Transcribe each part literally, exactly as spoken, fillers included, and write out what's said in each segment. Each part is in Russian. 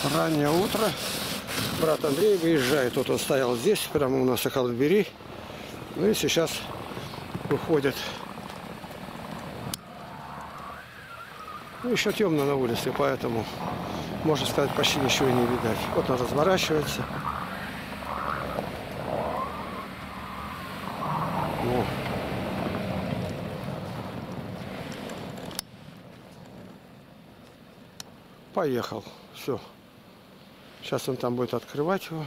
Раннее утро. Брат Андрей выезжает. Вот он стоял здесь, прямо у нас около двери. Ну и сейчас выходит. Ну, еще темно на улице, поэтому, можно сказать, почти ничего и не видать. Вот он разворачивается. О. Поехал. Все. Сейчас он там будет открывать его.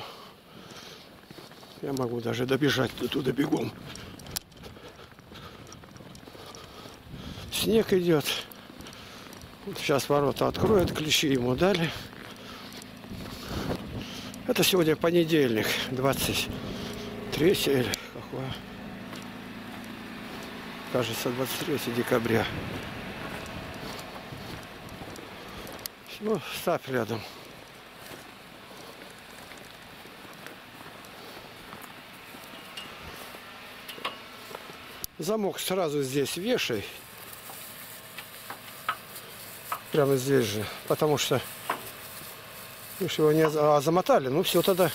Я могу даже добежать туда бегом. Снег идет. Сейчас ворота откроют, ключи ему дали. Это сегодня понедельник, двадцать третье или какое? Кажется, двадцать третье декабря. Ну, ставь рядом. Замок сразу здесь вешай. Прямо здесь же. Потому что видишь, его не а, замотали. Ну все тогда.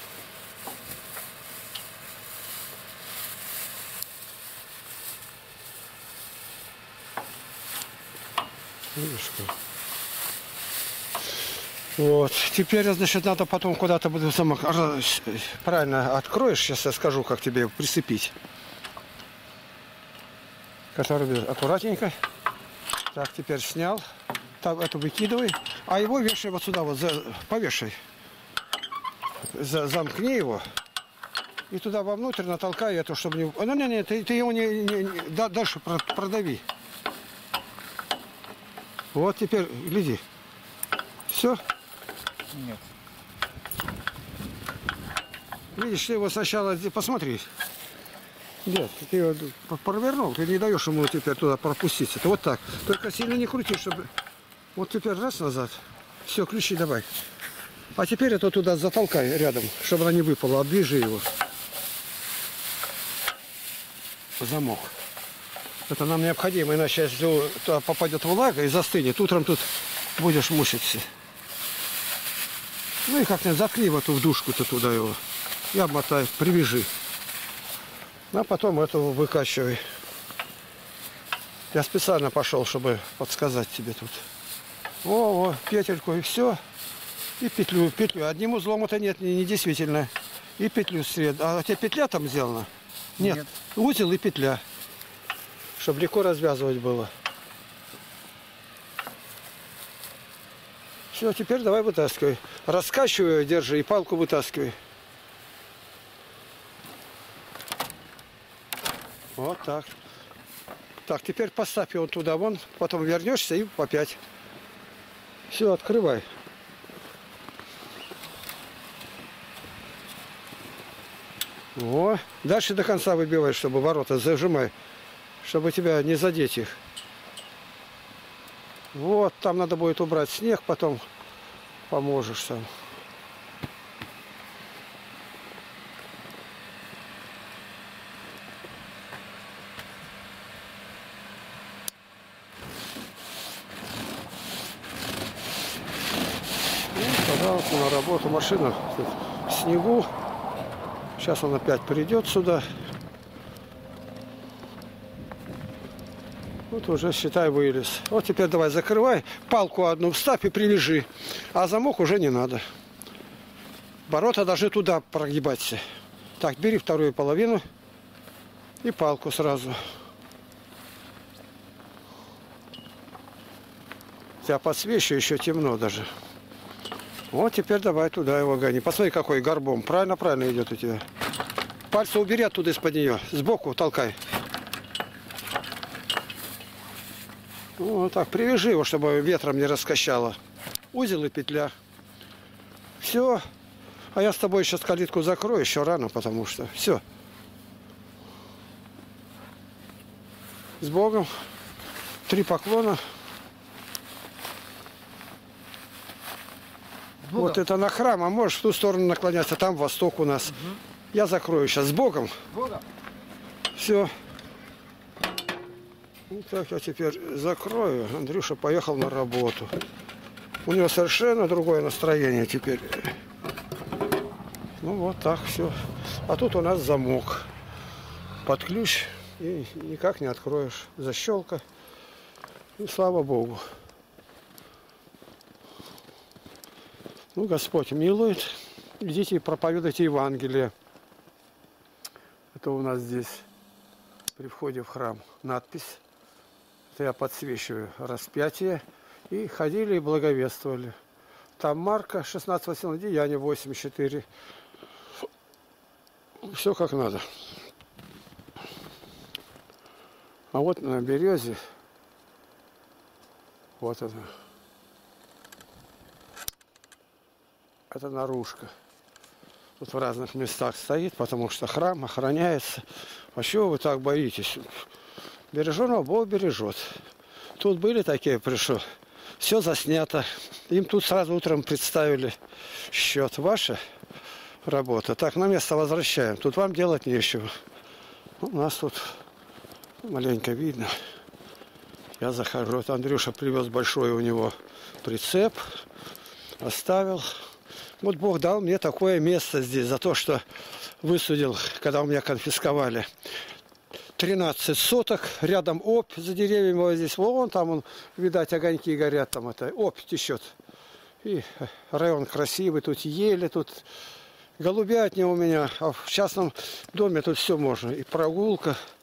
Видишь как. Вот. Теперь, значит, надо потом куда-то буду замок. Правильно откроешь. Сейчас я скажу, как тебе прицепить. Который аккуратненько. Так, теперь снял. Так, это выкидывай. А его вешай вот сюда, вот за, повешай. За, замкни его. И туда вовнутрь натолкай это, чтобы не... Ну, не, не, ты, ты его не, не, не... дальше продави. Вот теперь, гляди. Все? Нет. Видишь, ты его сначала посмотри. Нет, ты его провернул, ты не даешь ему теперь туда пропуститься. Это вот так. Только сильно не крути, чтобы... Вот теперь раз назад. Все, ключи давай. А теперь это туда затолкай рядом, чтобы она не выпала. Обвяжи его. Замок. Это нам необходимо, иначе если туда попадет влага и застынет, утром тут будешь мучиться. Ну и как-нибудь заткни в эту вдушку-то туда его. И обмотай, привяжи. А потом этого выкачивай. Я специально пошел, чтобы подсказать тебе тут. О, о, петельку и все. И петлю, петлю. Одним узлом это нет, не, не действительно. И петлю сред. А у тебя петля там сделана? Нет. Нет. Узел и петля. Чтобы легко развязывать было. Все, теперь давай вытаскивай. Раскачивай ее, держи и палку вытаскивай. Вот так. Так, теперь поставь его туда, вон, потом вернешься и опять. Все, открывай. О, дальше до конца выбивай, чтобы ворота зажимай, чтобы тебя не задеть их. Вот, там надо будет убрать снег, потом поможешь сам. Пожалуйста, на работу. Машина в снегу. Сейчас он опять придет сюда. Вот уже, считай, вылез. Вот теперь давай закрывай. Палку одну вставь и привяжи. А замок уже не надо. Ворота должны туда прогибаться. Так, бери вторую половину. И палку сразу. Тебя подсвечу, еще темно даже. Вот теперь давай туда его гони. Посмотри, какой горбом. Правильно, правильно идет у тебя. Пальцы убери оттуда из-под нее. Сбоку толкай. Вот так. Привяжи его, чтобы ветром не раскачало. Узел и петля. Все. А я с тобой сейчас калитку закрою. Еще рано, потому что... Все. С Богом. Три поклона. Вот это на храм, а можешь в ту сторону наклоняться, там восток у нас. Угу. Я закрою сейчас. С Богом. Богом. Все. Вот так я теперь закрою. Андрюша поехал на работу. У него совершенно другое настроение теперь. Ну вот так все. А тут у нас замок. Под ключ и никак не откроешь. Защелка. И слава Богу. Ну, Господь милует. Идите и проповедуйте Евангелие. Это у нас здесь при входе в храм надпись. Это я подсвечиваю распятие. И ходили и благовествовали. Там Марка шестнадцать восемнадцать, Деяния восемь четыре. Все как надо. А вот на березе, вот это, это наружка. Тут в разных местах стоит, потому что храм охраняется. А чего вы так боитесь? Береженого Бог бережет. Тут были такие, пришел. Все заснято. Им тут сразу утром представили счет. Ваша работа. Так, на место возвращаем. Тут вам делать нечего. У нас тут маленько видно. Я захожу. Вот Андрюша привез большой у него прицеп. Оставил. Вот Бог дал мне такое место здесь за то, что высудил, когда у меня конфисковали. тринадцать соток, рядом опь за деревьями, вот здесь, вон там, он, видать, огоньки горят, там это, опь течет. И район красивый, тут ели, тут голубятня у меня, а в частном доме тут все можно. И прогулка,